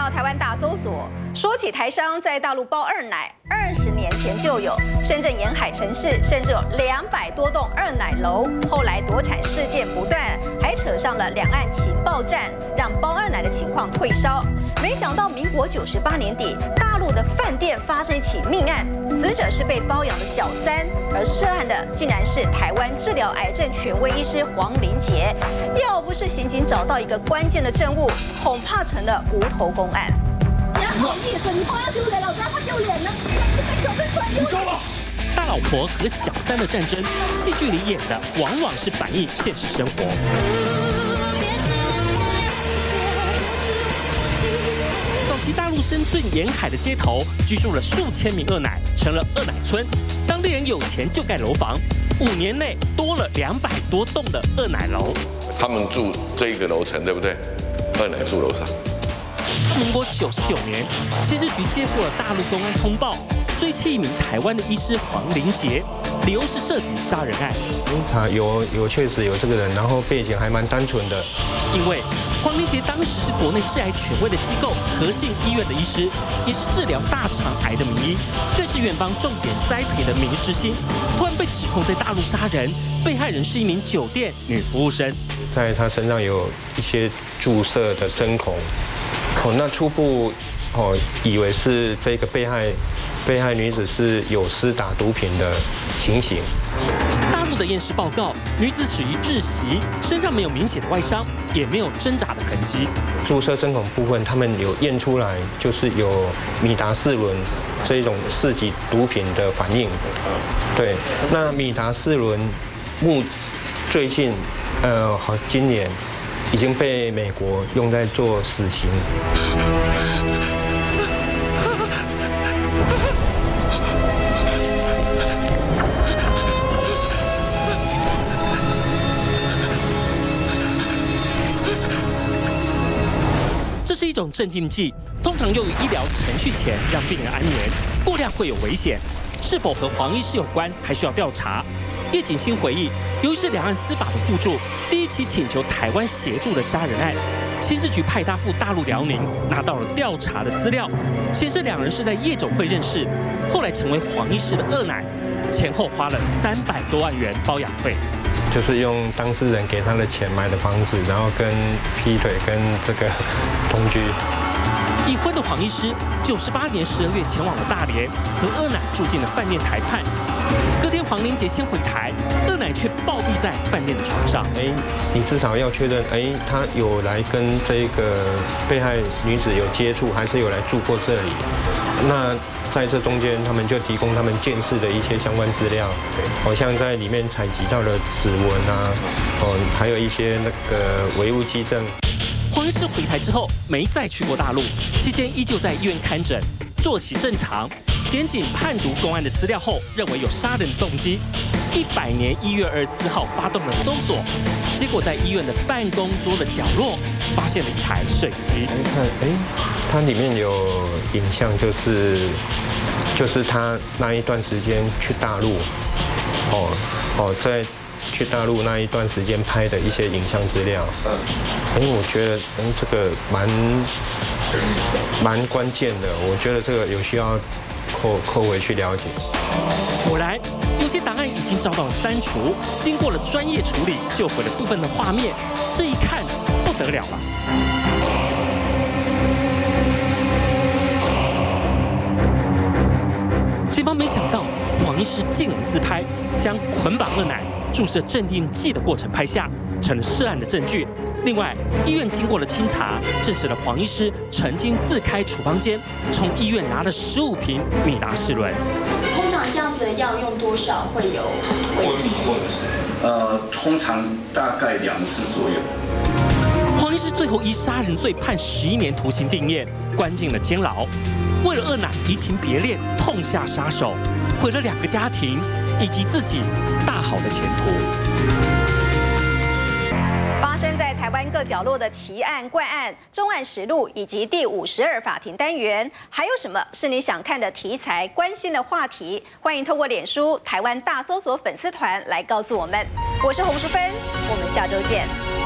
到台湾大搜索，说起台商在大陆包二奶，20年前就有，深圳沿海城市甚至有200多栋二奶楼。后来夺产事件不断，还扯上了两岸情报战，让包二奶的情况退烧。没想到民国98年底，大陆的饭店发生一起命案，死者是被包养的小三，而涉案的竟然是台湾治疗癌症权威医师黄林杰。要不是刑警找到一个关键的证物，恐怕成了无头公案。 好意思，你帮他丢人，老子他丢脸呢！ 你够了！大老婆和小三的战争，戏剧里演的往往是反映现实生活。早期大陆深圳沿海的街头居住了数千名二奶，成了二奶村。当地人有钱就盖楼房，5年内多了200多栋的二奶楼。 他们住这一个楼层，对不对？二奶住楼上。 民国99年，刑事局接获了大陆公安通报，追缉一名台湾的医师黄林杰，理由是涉及杀人案。 他确实有这个人，然后背景还蛮单纯的。 因为黄林杰当时是国内致癌权威的机构和信医院的医师，也是治疗大肠癌的名医，更是院方重点栽培的明日之星。突然被指控在大陆杀人，被害人是一名酒店女服务生， 在他身上有一些注射的针孔。那初步以为是这个被害女子是有施打毒品的情形。 大陆的验尸报告，女子死于窒息，身上没有明显的外伤，也没有挣扎的痕迹。 注射针孔部分，他们有验出来就是有米达士伦这一种4级毒品的反应。对，那米达士伦最近今年已经被美国用在做死刑。 这是一种镇静剂，通常用于医疗程序前让病人安眠，过量会有危险。是否和黄医师有关，还需要调查。叶景新回忆，由于是两岸司法的互助，第一起请求台湾协助的杀人案，刑事局派他赴大陆辽宁，拿到了调查的资料，显示两人是在夜总会认识，后来成为黄医师的二奶，前后花了300多万元包养费。 就是用当事人给他的钱买的房子，然后跟劈腿跟这个同居。 已婚的黄医师98年12月前往了大连，和二奶住进了饭店台畔。隔天黄林杰先回台，二奶却暴毙在饭店的床上。 你至少要确认，他有来跟这个被害女子有接触，还是有来住过这里？那在这中间，他们就提供他们见识的一些相关资料，好像在里面采集到的指纹啊，还有一些那个唯物基证。 黄医师回台之后没再去过大陆，期间依旧在医院看诊，作息正常。检警判读公安的资料后，认为有杀人动机。100年1月24号发动了搜索，结果在医院的办公桌的角落发现了一台摄影机。 它里面有影像，就是他那一段时间去大陆，在去大陆那一段时间拍的一些影像资料。我觉得这个蛮关键的，我觉得这个有需要扣回去了解。 果然，有些档案已经遭到了删除，经过了专业处理，救回了部分的画面。这一看不得了了。警方没想到黄医师竟然自拍，将捆绑二奶、注射镇定剂的过程拍下，成了涉案的证据。另外，医院经过了清查，证实了黄医师曾经自开处方间，从医院拿了15瓶米达士伦。 通常这样子的药用多少会有危险？ 通常大概2次左右。 黄医师最后依杀人罪判11年徒刑定谳，关进了监牢。为了二奶移情别恋，痛下杀手，毁了2个家庭以及自己大好的前途。 发生在台湾各角落的奇案、怪案、重案实录以及第52法庭单元，还有什么是你想看的题材、关心的话题？欢迎透过脸书台湾大搜索粉丝团来告诉我们。我是洪淑芬，我们下周见。